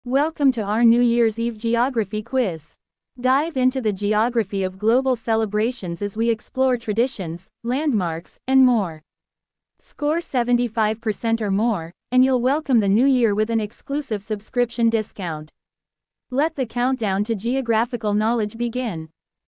Welcome to our New Year's Eve Geography quiz. Dive into the geography of global celebrations as we explore traditions, landmarks, and more. Score 75% or more, and you'll welcome the new year with an exclusive subscription discount. Let the countdown to geographical knowledge begin.